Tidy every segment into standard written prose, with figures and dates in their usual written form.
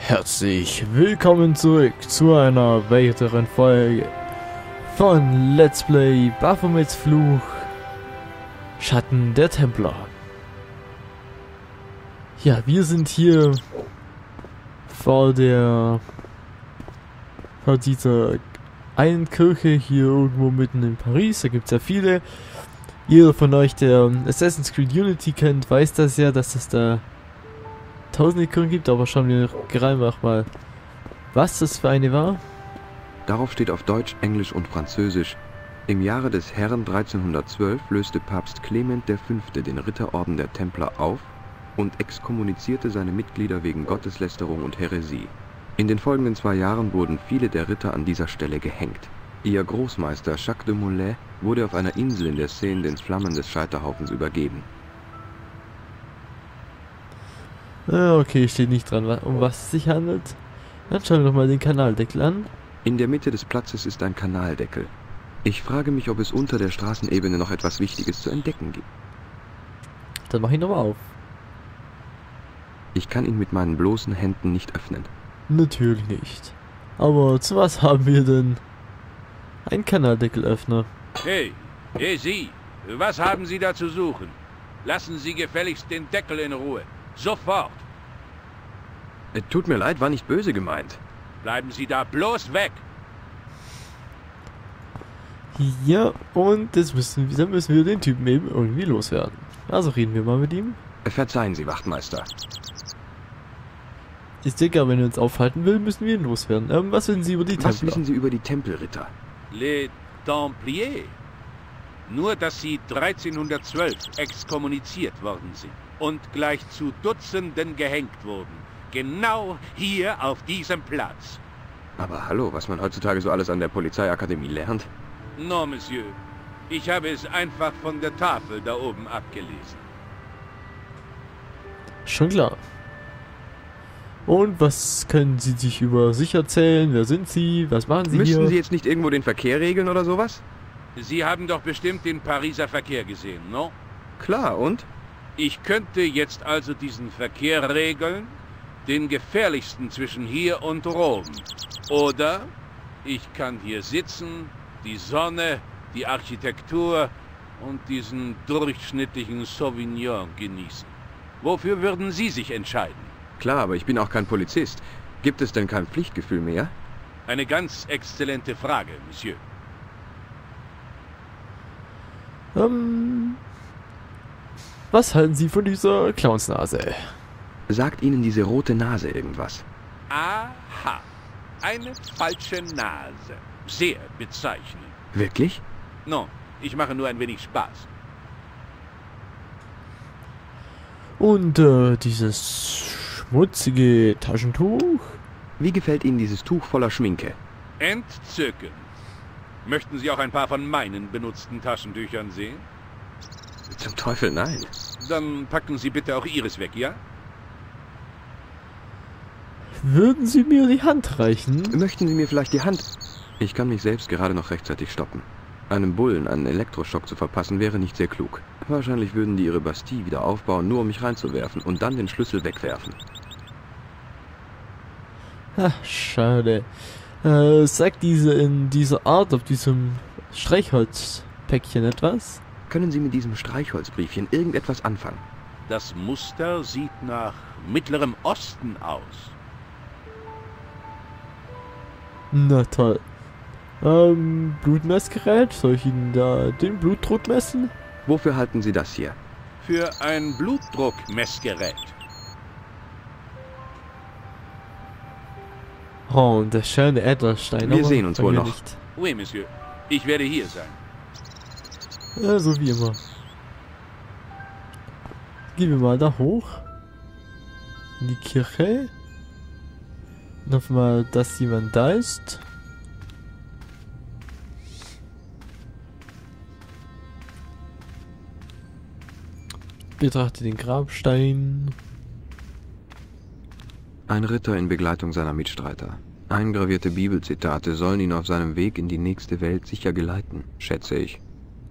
Herzlich willkommen zurück zu einer weiteren Folge von Let's Play Baphomets Fluch Schatten der Templer. Ja, wir sind hier vor dieser einen Kirche hier irgendwo mitten in Paris. Da gibt es ja viele. Jeder von euch, der Assassin's Creed Unity kennt, weiß das ja, dass es da tausende Kirchen gibt, aber schauen wir einfach mal, was das für eine war. Darauf steht auf Deutsch, Englisch und Französisch: Im Jahre des Herrn 1312 löste Papst Clement V. den Ritterorden der Templer auf und exkommunizierte seine Mitglieder wegen Gotteslästerung und Häresie. In den folgenden 2 Jahren wurden viele der Ritter an dieser Stelle gehängt. Ihr Großmeister Jacques de Molay wurde auf einer Insel in der Seine den Flammen des Scheiterhaufens übergeben. Okay, steht nicht dran, um was es sich handelt. Dann schauen wir doch mal den Kanaldeckel an. In der Mitte des Platzes ist ein Kanaldeckel. Ich frage mich, ob es unter der Straßenebene noch etwas Wichtiges zu entdecken gibt. Dann mach ihn nochmal auf. Ich kann ihn mit meinen bloßen Händen nicht öffnen. Natürlich nicht. Aber zu was haben wir denn? Ein Kanaldeckelöffner. Hey, Sie, was haben Sie da zu suchen? Lassen Sie gefälligst den Deckel in Ruhe. Sofort. Tut mir leid, war nicht böse gemeint. Bleiben Sie da bloß weg. Ja, und dann müssen wir den Typen eben irgendwie loswerden. Also reden wir mal mit ihm. Verzeihen Sie, Wachtmeister. Ich denke, wenn er uns aufhalten will, müssen wir ihn loswerden. Was wissen Sie über die Templer? Was wissen Sie über die Tempelritter? Les Templiers. Nur, dass sie 1312 exkommuniziert worden sind und gleich zu Dutzenden gehängt wurden. Genau hier auf diesem Platz. Aber hallo, was man heutzutage so alles an der Polizeiakademie lernt? Non, Monsieur. Ich habe es einfach von der Tafel da oben abgelesen. Schon klar. Und was können Sie sich über sich erzählen? Wer sind Sie? Was machen Sie hier? Müssten Sie jetzt nicht irgendwo den Verkehr regeln oder sowas? Sie haben doch bestimmt den Pariser Verkehr gesehen, no? Klar, und? Ich könnte jetzt also diesen Verkehr regeln, den gefährlichsten zwischen hier und Rom. Oder ich kann hier sitzen, die Sonne, die Architektur und diesen durchschnittlichen Sauvignon genießen. Wofür würden Sie sich entscheiden? Klar, aber ich bin auch kein Polizist. Gibt es denn kein Pflichtgefühl mehr? Eine ganz exzellente Frage, Monsieur. Was halten Sie von dieser Clownsnase? Sagt Ihnen diese rote Nase irgendwas? Aha, eine falsche Nase. Sehr bezeichnend. Wirklich? No, ich mache nur ein wenig Spaß. Und dieses schmutzige Taschentuch? Wie gefällt Ihnen dieses Tuch voller Schminke? Entzückend. Möchten Sie auch ein paar von meinen benutzten Taschentüchern sehen? Zum Teufel, nein. Dann packen Sie bitte auch Ihres weg, ja? Würden Sie mir die Hand reichen? Möchten Sie mir vielleicht die Hand... Ich kann mich selbst gerade noch rechtzeitig stoppen. Einem Bullen einen Elektroschock zu verpassen, wäre nicht sehr klug. Wahrscheinlich würden die ihre Bastille wieder aufbauen, nur um mich reinzuwerfen und dann den Schlüssel wegwerfen. Ach, schade. Sagt diese in dieser Art auf diesem Streichholzpäckchen etwas? Können Sie mit diesem Streichholzbriefchen irgendetwas anfangen? Das Muster sieht nach Mittlerem Osten aus. Na toll. Blutmessgerät? Soll ich Ihnen da den Blutdruck messen? Wofür halten Sie das hier? Für ein Blutdruckmessgerät. Oh, und der schöne Edelstein. Wir sehen uns wohl noch. Nicht. Oui, Monsieur. Ich werde hier sein. Ja, so wie immer. Gehen wir mal da hoch. In die Kirche. Und hoffen mal, dass jemand da ist. Betrachte den Grabstein. Ein Ritter in Begleitung seiner Mitstreiter. Eingravierte Bibelzitate sollen ihn auf seinem Weg in die nächste Welt sicher geleiten, schätze ich.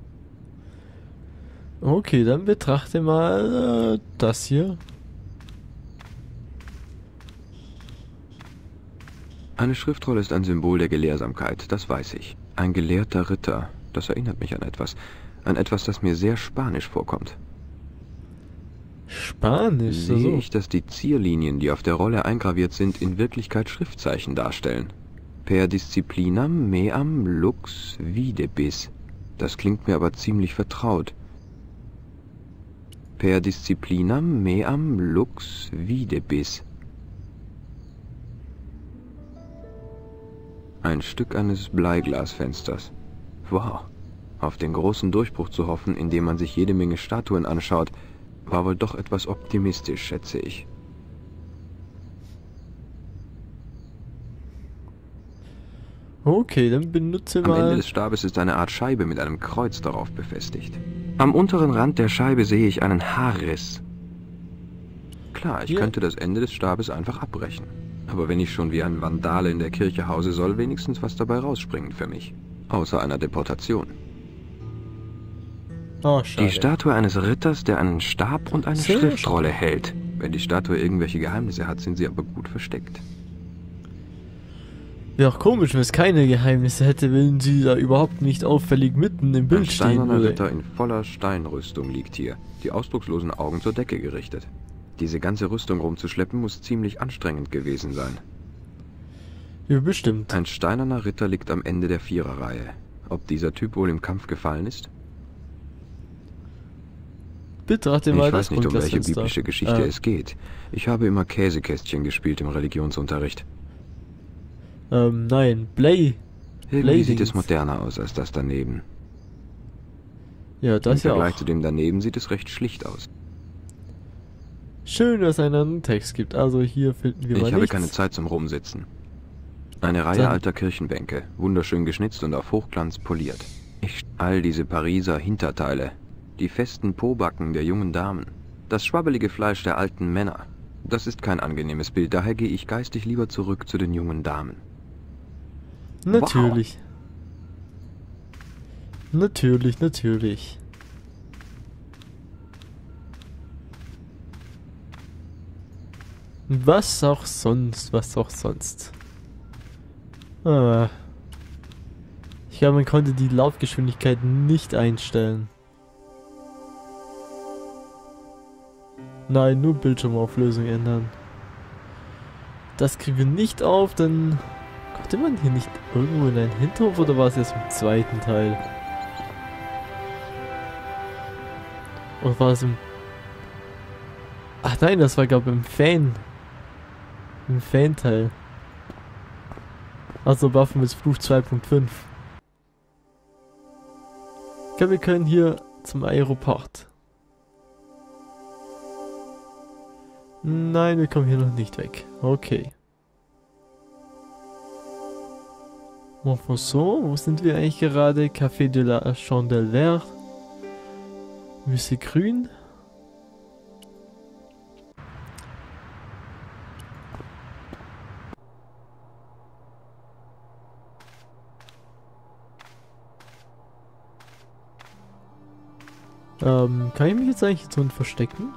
Okay, dann betrachte mal das hier. Eine Schriftrolle ist ein Symbol der Gelehrsamkeit, das weiß ich. Ein gelehrter Ritter, das erinnert mich an etwas. An etwas, das mir sehr spanisch vorkommt. Spanisch? Sehe ich, dass die Zierlinien, die auf der Rolle eingraviert sind, in Wirklichkeit Schriftzeichen darstellen. Per disciplinam meam lux videbis. Das klingt mir aber ziemlich vertraut. Per disciplinam meam lux videbis. Ein Stück eines Bleiglasfensters. Wow. Auf den großen Durchbruch zu hoffen, indem man sich jede Menge Statuen anschaut, war wohl doch etwas optimistisch, schätze ich. Okay, dann benutze Am Ende mal... des Stabes ist eine Art Scheibe mit einem Kreuz darauf befestigt. Am unteren Rand der Scheibe sehe ich einen Haarriss. Klar, ich könnte das Ende des Stabes einfach abbrechen. Aber wenn ich schon wie ein Vandale in der Kirche hause, soll wenigstens was dabei rausspringen für mich. Außer einer Deportation. Oh, schade. Die Statue eines Ritters, der einen Stab und eine Sehr Schriftrolle hält. Wenn die Statue irgendwelche Geheimnisse hat, sind sie aber gut versteckt. Wäre auch komisch, wenn es keine Geheimnisse hätte, wenn sie da überhaupt nicht auffällig mitten im Bild Ein stehen steinerner würde. Ritter in voller Steinrüstung liegt hier, die ausdruckslosen Augen zur Decke gerichtet. Diese ganze Rüstung rumzuschleppen muss ziemlich anstrengend gewesen sein. Ja, bestimmt. Ein steinerner Ritter liegt am Ende der Viererreihe. Ob dieser Typ wohl im Kampf gefallen ist? Betrachte mal Ich das weiß nicht, um welche Rundglasfenster. biblische Geschichte es geht. Ich habe immer Käsekästchen gespielt im Religionsunterricht. Nein, Blay. Irgendwie sieht Bladings. es moderner aus als das daneben. Ja, Im das ja Vergleich auch. zu dem daneben sieht es recht schlicht aus. Schön, dass es einen Text gibt. Also hier finden wir mal Ich habe nichts. keine Zeit zum Rumsitzen. Eine Reihe Dann- alter Kirchenbänke, wunderschön geschnitzt und auf Hochglanz poliert. All diese Pariser Hinterteile, die festen Pobacken der jungen Damen, das schwabbelige Fleisch der alten Männer. Das ist kein angenehmes Bild, daher gehe ich geistig lieber zurück zu den jungen Damen. Natürlich. Natürlich, natürlich. Was auch sonst, was auch sonst. Ich glaube, man konnte die Laufgeschwindigkeit nicht einstellen. Nein, nur Bildschirmauflösung ändern. Das kriegen wir nicht auf, dann... Konnte man hier nicht irgendwo in einen Hinterhof oder war es erst im zweiten Teil? Oder war es im... Ach nein, das war glaube ich im Fan. Im Fan-Teil. Also Baphomets Fluch 2.5. Ich glaube, wir können hier zum Aeroport. Nein, wir kommen hier noch nicht weg. Okay. Montfaucon, wo sind wir eigentlich gerade? Café de la Chandelière. Musée Grün. Kann ich mich jetzt eigentlich so verstecken?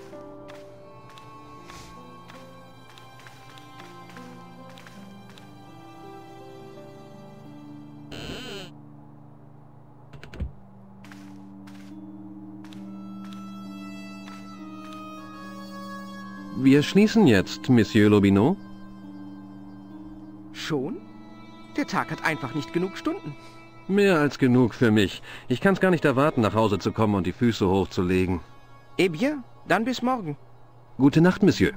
Wir schließen jetzt, Monsieur Lobineau. Schon? Der Tag hat einfach nicht genug Stunden. Mehr als genug für mich. Ich kann's gar nicht erwarten, nach Hause zu kommen und die Füße hochzulegen. Eh bien, dann bis morgen. Gute Nacht, Monsieur.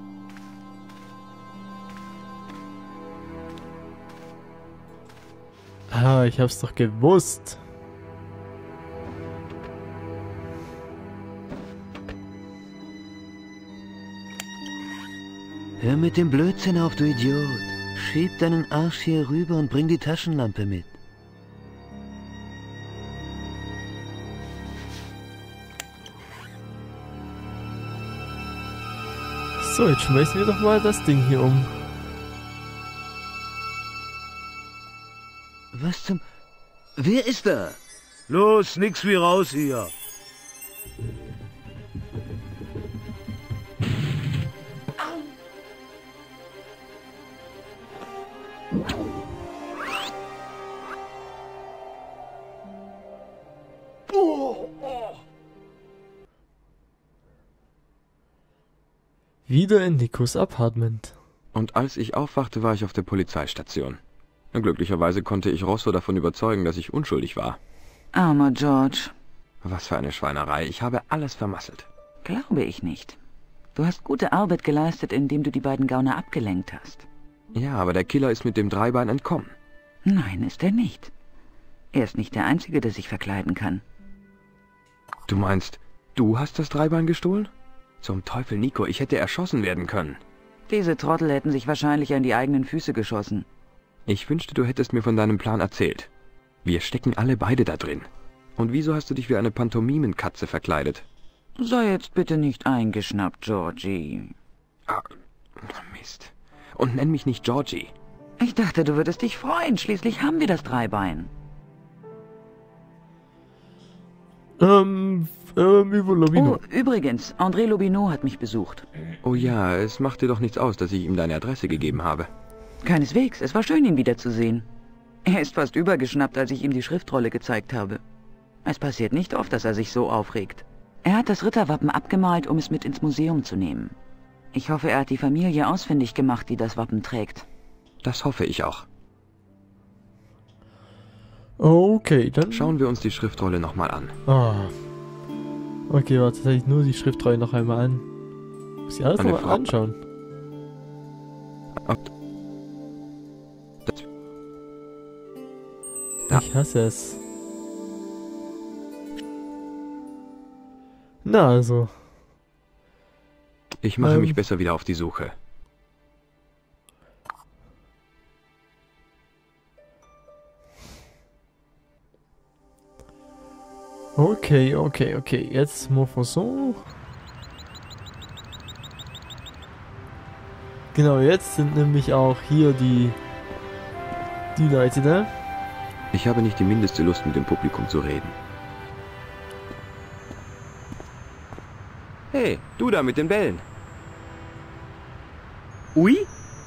Ah, ich hab's doch gewusst. Hör mit dem Blödsinn auf, du Idiot. Schieb deinen Arsch hier rüber und bring die Taschenlampe mit. So, jetzt schmeißen wir doch mal das Ding hier um. Was zum... Wer ist da? Los, nix wie raus hier. Wieder in Nikos Apartment. Und als ich aufwachte, war ich auf der Polizeistation. Glücklicherweise konnte ich Rosso davon überzeugen, dass ich unschuldig war. Armer George. Was für eine Schweinerei. Ich habe alles vermasselt. Glaube ich nicht. Du hast gute Arbeit geleistet, indem du die beiden Gauner abgelenkt hast. Ja, aber der Killer ist mit dem Dreibein entkommen. Nein, ist er nicht. Er ist nicht der Einzige, der sich verkleiden kann. Du meinst, du hast das Dreibein gestohlen? Zum Teufel, Nico, ich hätte erschossen werden können. Diese Trottel hätten sich wahrscheinlich an die eigenen Füße geschossen. Ich wünschte, du hättest mir von deinem Plan erzählt. Wir stecken alle beide da drin. Und wieso hast du dich wie eine Pantomimenkatze verkleidet? Sei jetzt bitte nicht eingeschnappt, Georgie. Ah, Mist. Und nenn mich nicht Georgie. Ich dachte, du würdest dich freuen. Schließlich haben wir das Dreibein. Über Lobino. Oh, übrigens, André Lobineau hat mich besucht. Oh ja, es macht dir doch nichts aus, dass ich ihm deine Adresse gegeben habe. Keineswegs, es war schön, ihn wiederzusehen. Er ist fast übergeschnappt, als ich ihm die Schriftrolle gezeigt habe. Es passiert nicht oft, dass er sich so aufregt. Er hat das Ritterwappen abgemalt, um es mit ins Museum zu nehmen. Ich hoffe, er hat die Familie ausfindig gemacht, die das Wappen trägt. Das hoffe ich auch. Okay, dann Schauen wir uns die Schriftrolle nochmal an. Ah. Okay, warte, tatsächlich nur die Schriftrolle noch einmal an. Muss ich alles Eine nochmal Frau- anschauen. Ja. Ich hasse es. Na also. Ich mache mich besser wieder auf die Suche. Okay. Jetzt Montfaucon. Genau, jetzt sind nämlich auch hier die Leute da. Ich habe nicht die mindeste Lust, mit dem Publikum zu reden. Hey, du da mit den Bällen. Ui?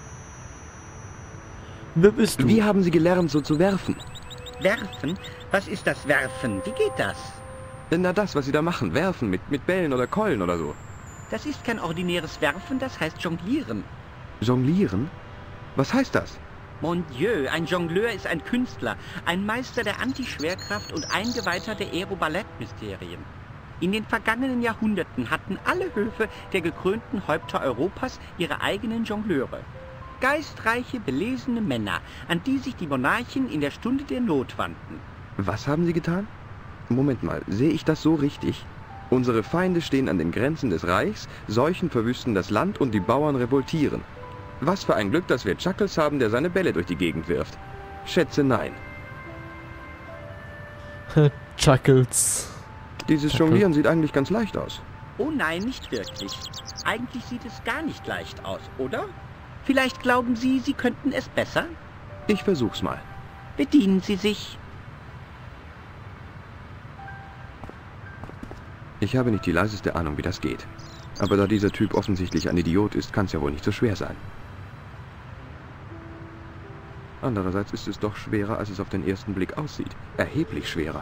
Wer bist du? Wie haben Sie gelernt, so zu werfen? Werfen? Was ist das Werfen? Wie geht das? Na, das, was Sie da machen. Werfen mit Bällen oder Keulen oder so. Das ist kein ordinäres Werfen, das heißt Jonglieren. Jonglieren? Was heißt das? Mon Dieu, ein Jongleur ist ein Künstler, ein Meister der Antischwerkraft und Eingeweihter der Aeroballettmysterien. In den vergangenen Jahrhunderten hatten alle Höfe der gekrönten Häupter Europas ihre eigenen Jongleure. Geistreiche, belesene Männer, an die sich die Monarchen in der Stunde der Not wandten. Was haben Sie getan? Moment mal, sehe ich das so richtig? Unsere Feinde stehen an den Grenzen des Reichs, Seuchen verwüsten das Land und die Bauern revoltieren. Was für ein Glück, dass wir Chuckles haben, der seine Bälle durch die Gegend wirft. Schätze nein. Chuckles. Dieses Chuckle. Jonglieren sieht eigentlich ganz leicht aus. Oh nein, nicht wirklich. Eigentlich sieht es gar nicht leicht aus, oder? Vielleicht glauben Sie, Sie könnten es besser? Ich versuch's mal. Bedienen Sie sich. Ich habe nicht die leiseste Ahnung, wie das geht. Aber da dieser Typ offensichtlich ein Idiot ist, kann es ja wohl nicht so schwer sein. Andererseits ist es doch schwerer, als es auf den ersten Blick aussieht. Erheblich schwerer.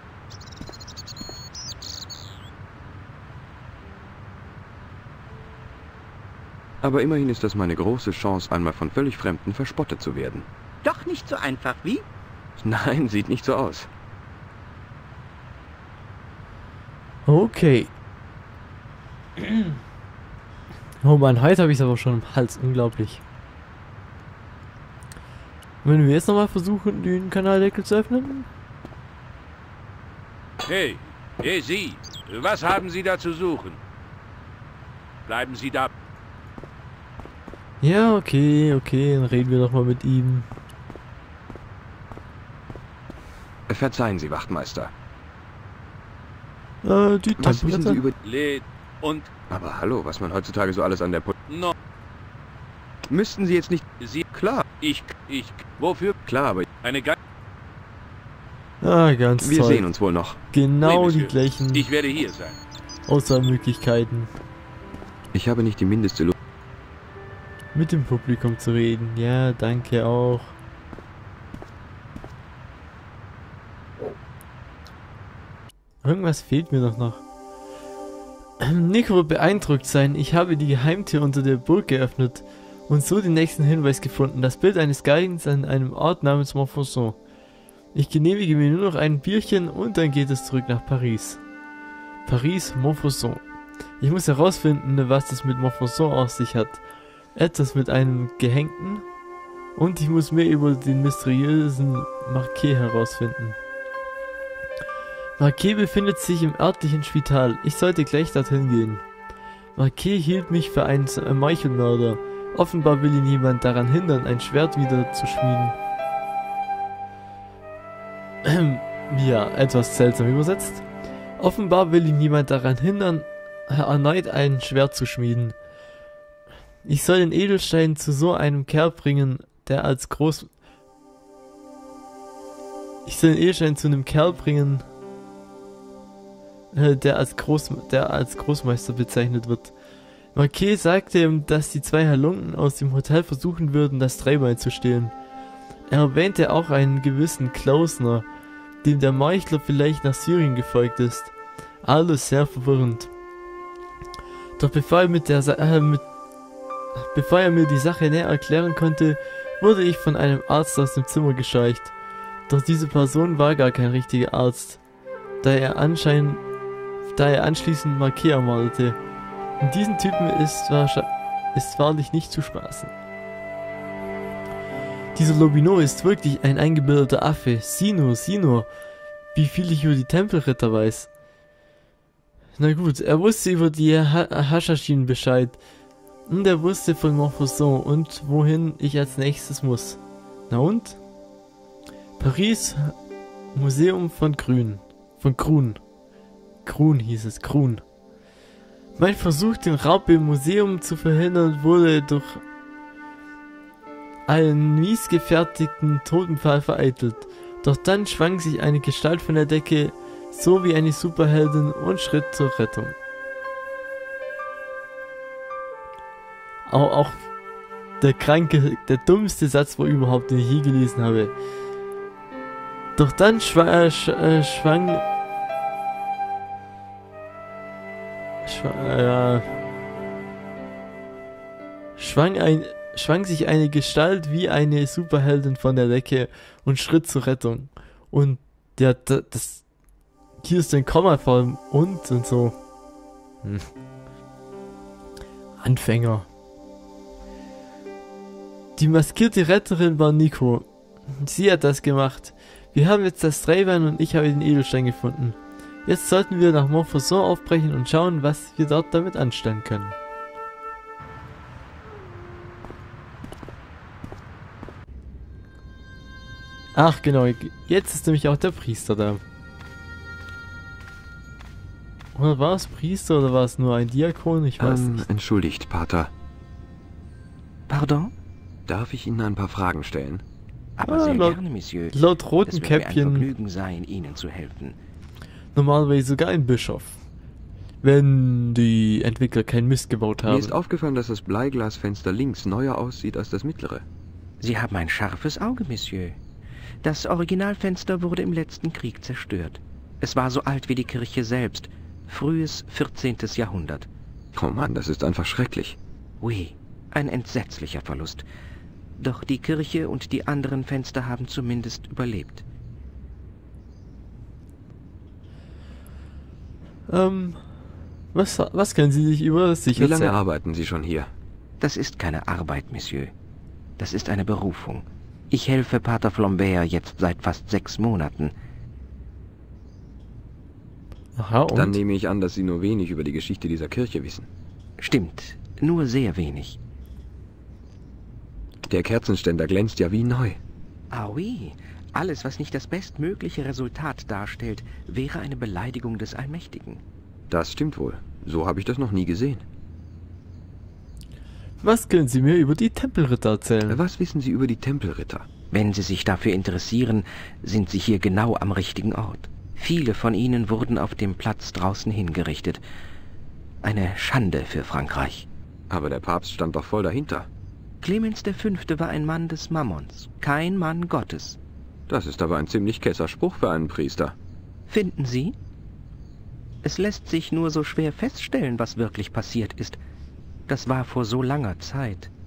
Aber immerhin ist das meine große Chance, einmal von völlig Fremden verspottet zu werden. Doch nicht so einfach, wie? Nein, sieht nicht so aus. Okay. Oh Mann, heute habe ich es aber schon im Hals. Unglaublich. Wenn wir jetzt nochmal versuchen, den Kanaldeckel zu öffnen. Hey, Sie, was haben Sie da zu suchen? Bleiben Sie da. Ja, okay, dann reden wir doch mal mit ihm. Verzeihen Sie, Wachtmeister. Die Was wissen Sie über... Lädt und Aber hallo, was man heutzutage so alles an der... no. Müssten Sie jetzt nicht... Sie, Klar, wofür? klar, aber Eine Ge ganz wir toll. sehen uns wohl noch. Genau Nee, die Monsieur. gleichen Ich werde hier sein. Auswahlmöglichkeiten, Ich habe nicht die mindeste Lust... mit dem Publikum zu reden. Ja, danke auch. Irgendwas fehlt mir doch noch. Nico wird beeindruckt sein. Ich habe die Geheimtür unter der Burg geöffnet und so den nächsten Hinweis gefunden. Das Bild eines Galgens an einem Ort namens Montfaucon. Ich genehmige mir nur noch ein Bierchen und dann geht es zurück nach Paris. Paris, Montfaucon. Ich muss herausfinden, was es mit Montfaucon auf sich hat. Etwas mit einem Gehängten. Und ich muss mehr über den mysteriösen Marquet herausfinden. Marquet befindet sich im örtlichen Spital. Ich sollte gleich dorthin gehen. Marquet hielt mich für einen Meuchelmörder. Offenbar will ihn jemand daran hindern, ein Schwert wieder zu schmieden. Ja, etwas seltsam übersetzt. Offenbar will ihn jemand daran hindern, erneut ein Schwert zu schmieden. Ich soll den Edelstein zu so einem Kerl bringen, der als der als Großmeister bezeichnet wird. Marquet sagte ihm, dass die zwei Halunken aus dem Hotel versuchen würden, das Dreibein zu stehlen. Er erwähnte auch einen gewissen Klausner, dem der Meuchler vielleicht nach Syrien gefolgt ist. Alles sehr verwirrend. Doch bevor er mir die Sache näher erklären konnte, wurde ich von einem Arzt aus dem Zimmer gescheucht. Doch diese Person war gar kein richtiger Arzt, da er anschließend Marquet ermordete. Und diesen Typen ist wahrlich nicht zu spaßen. Dieser Lobino ist wirklich ein eingebildeter Affe. Sieh nur, wie viel ich über die Tempelritter weiß. Na gut, er wusste über die Haschashin Bescheid. Und er wusste von Montfaucon und wohin ich als nächstes muss. Na und? Paris, Museum von Grün. Von Grun. Grun hieß es, Grun. Mein Versuch, den Raub im Museum zu verhindern, wurde durch einen mies gefertigten Totenpfahl vereitelt. Doch dann schwang sich eine Gestalt von der Decke, so wie eine Superheldin, und schritt zur Rettung. Auch der dummste Satz war überhaupt, den ich je gelesen habe. Doch dann schwang sich eine Gestalt wie eine Superheldin von der Decke und schritt zur Rettung. Und ja, hier ist ein Komma vor dem und so. Anfänger. Die maskierte Retterin war Nico. Sie hat das gemacht. Wir haben jetzt das Dreibein und ich habe den Edelstein gefunden. Jetzt sollten wir nach Montfaucon aufbrechen und schauen, was wir dort damit anstellen können. Ach genau, jetzt ist nämlich auch der Priester da. Oder war es Priester oder war es nur ein Diakon? Ich weiß nicht. Entschuldigt, Pater. Pardon? Darf ich Ihnen ein paar Fragen stellen? Aber sehr gerne, Monsieur. Laut roten Es wird Käppchen. mir ein Vergnügen sein, Ihnen zu helfen. Normalerweise sogar ein Bischof. Wenn die Entwickler keinen Mist gebaut haben. Mir ist aufgefallen, dass das Bleiglasfenster links neuer aussieht als das mittlere. Sie haben ein scharfes Auge, Monsieur. Das Originalfenster wurde im letzten Krieg zerstört. Es war so alt wie die Kirche selbst. Frühes 14. Jahrhundert. Oh Mann, das ist einfach schrecklich. Oui, ein entsetzlicher Verlust. Doch die Kirche und die anderen Fenster haben zumindest überlebt. Was können Sie sich über das sicher Wie lange erzählen? arbeiten Sie schon hier? Das ist keine Arbeit, Monsieur. Das ist eine Berufung. Ich helfe Pater Flambert jetzt seit fast 6 Monaten. Aha, und? Dann nehme ich an, dass Sie nur wenig über die Geschichte dieser Kirche wissen. Stimmt, nur sehr wenig. Der Kerzenständer glänzt ja wie neu. Ah oui, alles, was nicht das bestmögliche Resultat darstellt, wäre eine Beleidigung des Allmächtigen. Das stimmt wohl. So habe ich das noch nie gesehen. Was können Sie mir über die Tempelritter erzählen? Was wissen Sie über die Tempelritter? Wenn Sie sich dafür interessieren, sind Sie hier genau am richtigen Ort. Viele von ihnen wurden auf dem Platz draußen hingerichtet. Eine Schande für Frankreich. Aber der Papst stand doch voll dahinter. Clemens V. war ein Mann des Mammons, kein Mann Gottes. Das ist aber ein ziemlich kesser Spruch für einen Priester. Finden Sie? Es lässt sich nur so schwer feststellen, was wirklich passiert ist. Das war vor so langer Zeit.